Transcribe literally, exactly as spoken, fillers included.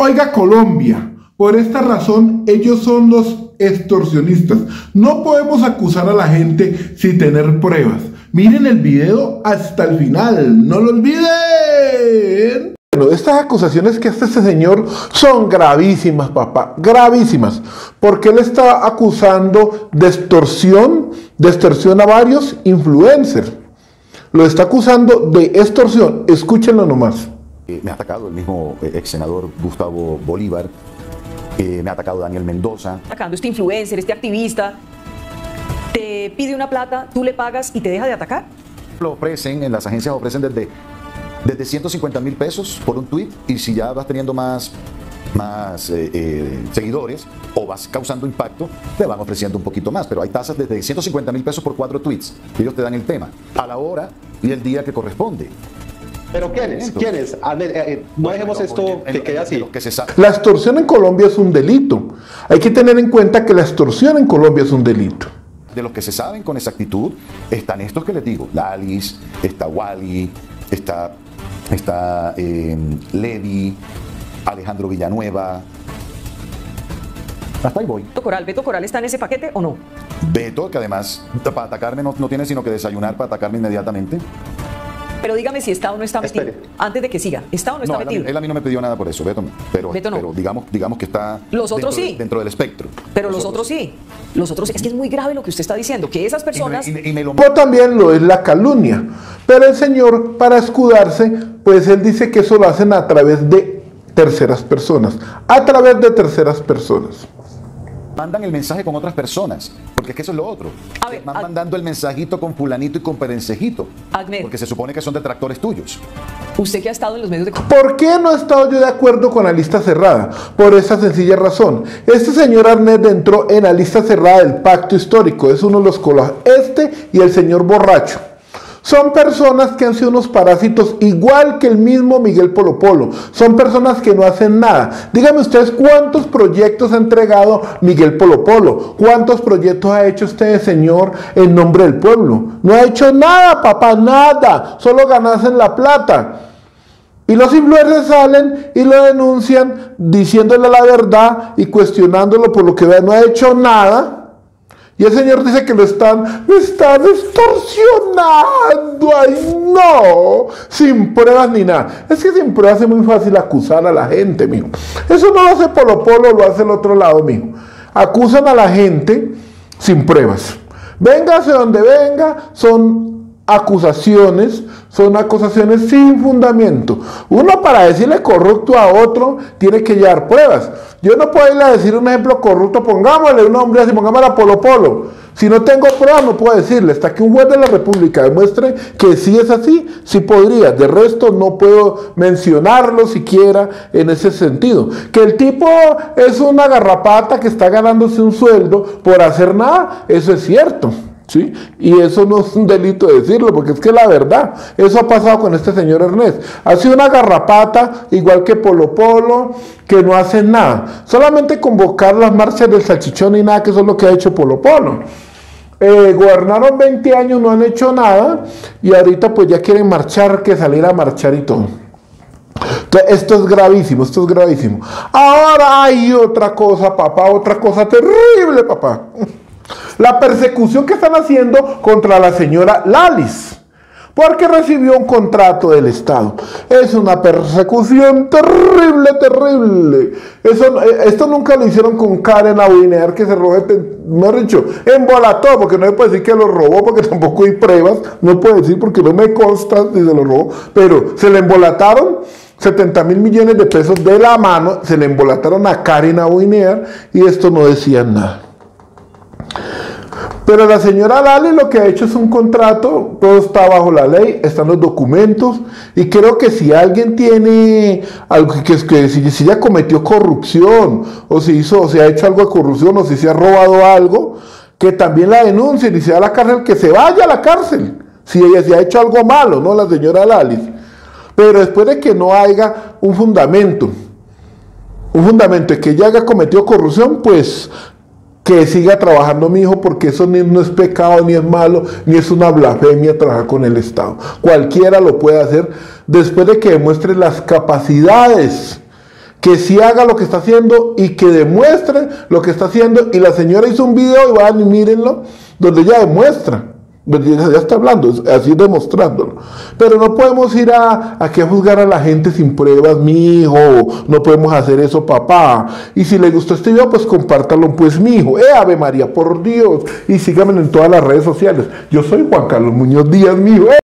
Oiga, Colombia, por esta razón ellos son los extorsionistas. No podemos acusar a la gente sin tener pruebas. Miren el video hasta el final, no lo olviden. Bueno, estas acusaciones que hace este señor son gravísimas, papá, gravísimas, porque él está acusando de extorsión, de extorsión a varios influencers. Lo está acusando de extorsión, escúchenlo nomás. Eh, me ha atacado el mismo eh, ex senador Gustavo Bolívar, eh, me ha atacado Daniel Mendoza. Atacando este influencer, este activista, te pide una plata, tú le pagas y te deja de atacar. Lo ofrecen, en las agencias ofrecen desde, desde ciento cincuenta mil pesos por un tweet, y si ya vas teniendo más, más eh, eh, seguidores o vas causando impacto, te van ofreciendo un poquito más, pero hay tasas desde ciento cincuenta mil pesos por cuatro tweets. Ellos te dan el tema a la hora y el día que corresponde. ¿Pero quiénes? ¿Quiénes? A ver, eh, no dejemos esto que quede así. La extorsión en Colombia es un delito. Hay que tener en cuenta que la extorsión en Colombia es un delito. De los que se saben con exactitud, están estos que les digo: Lalis, está Wally, está, está eh, Levi, Alejandro Villanueva. Hasta ahí voy. ¿Beto Coral, Beto Coral está en ese paquete o no? Beto, que además para atacarme no, no tiene sino que desayunar para atacarme inmediatamente. Pero dígame si está o no está metido. Espere. Antes de que siga, ¿está o no está No, él, a mí- metido? él a mí no me pidió nada por eso, Beto no. Pero, Beto no. pero digamos, digamos que está Los otros dentro, sí. dentro del espectro. Pero los otros sí. Los otros sí. Es que es muy grave lo que usted está diciendo, que esas personas... Y me, y me- y me lo... Pero también lo es la calumnia. Pero el señor, para escudarse, pues él dice que eso lo hacen a través de terceras personas. A través de terceras personas. mandan el mensaje con otras personas, porque es que eso es lo otro. A ver, van a- mandando el mensajito con fulanito y con perencejito, Ahmed. porque se supone que son detractores tuyos. Usted que ha estado en los medios de... ¿Por qué no he estado yo de acuerdo con la lista cerrada? Por esa sencilla razón. Este señor Arnett entró en la lista cerrada del pacto histórico. Es uno de los colas. Este y el señor borracho. Son personas que han sido unos parásitos igual que el mismo Miguel Polo Polo. Son personas que no hacen nada. Díganme ustedes cuántos proyectos ha entregado Miguel Polo Polo. ¿Cuántos proyectos ha hecho este señor en nombre del pueblo? No ha hecho nada, papá, nada. Solo ganarse la plata. Y los influencers salen y lo denuncian diciéndole la verdad y cuestionándolo por lo que ve. No ha hecho nada. Y el señor dice que lo están, lo están extorsionando. ¡Ay, no! Sin pruebas ni nada. Es que sin pruebas es muy fácil acusar a la gente, mijo. Eso no lo hace Polo Polo, lo hace el otro lado, mijo. Acusan a la gente sin pruebas. Véngase donde venga, son acusaciones, son acusaciones sin fundamento. Uno, para decirle corrupto a otro, tiene que llevar pruebas. Yo no puedo irle a decir un ejemplo corrupto, pongámosle un nombre así, pongámosle a Polo Polo. Si no tengo pruebas, no puedo decirle. Hasta que un juez de la República demuestre que sí es así, sí podría. De resto, no puedo mencionarlo siquiera en ese sentido. Que el tipo es una garrapata que está ganándose un sueldo por hacer nada, eso es cierto. ¿Sí? Y eso no es un delito decirlo, porque es que la verdad, eso ha pasado con este señor Ernest. Ha sido una garrapata, igual que Polo Polo, que no hace nada. Solamente convocar las marchas del salchichón y nada, que eso es lo que ha hecho Polo Polo. Eh, gobernaron veinte años, no han hecho nada, y ahorita pues ya quieren marchar, que salir a marchar y todo. Entonces, esto es gravísimo, esto es gravísimo. Ahora hay otra cosa, papá, otra cosa terrible, papá. La persecución que están haciendo contra la señora Lalis, porque recibió un contrato del Estado. Es una persecución terrible, terrible. Eso, esto nunca lo hicieron con Karen Abuinear, que se robó, mejor dicho, embolató, porque no se puede decir que lo robó, porque tampoco hay pruebas, no puedo decir porque no me consta si se lo robó, pero se le embolataron setenta mil millones de pesos de la mano, se le embolataron a Karen Abuinear, y esto no decía nada. Pero la señora Lali lo que ha hecho es un contrato, todo está bajo la ley, están los documentos, y creo que si alguien tiene algo, que, que si, si ella cometió corrupción, o si hizo, o si ha hecho algo de corrupción, o si se ha robado algo, que también la denuncien y se va a la cárcel, que se vaya a la cárcel, si ella se ha hecho algo malo, ¿no? La señora Lali. Pero después de que no haya un fundamento, un fundamento de que ella haya cometido corrupción, pues que siga trabajando mi hijo, porque eso ni, no es pecado, ni es malo, ni es una blasfemia trabajar con el Estado. Cualquiera lo puede hacer después de que demuestre las capacidades que sí haga lo que está haciendo y que demuestre lo que está haciendo. Y la señora hizo un video, y van y mírenlo, donde ella demuestra. Ya está hablando, así demostrándolo. Pero no podemos ir a, a que juzgar a la gente sin pruebas, mi hijo. No podemos hacer eso, papá. Y si le gustó este video, pues compártalo, pues, mi hijo. ¡Eh, Ave María, por Dios! Y síganme en todas las redes sociales. Yo soy Juan Carlos Muñoz Díaz, mi hijo. ¡Eh!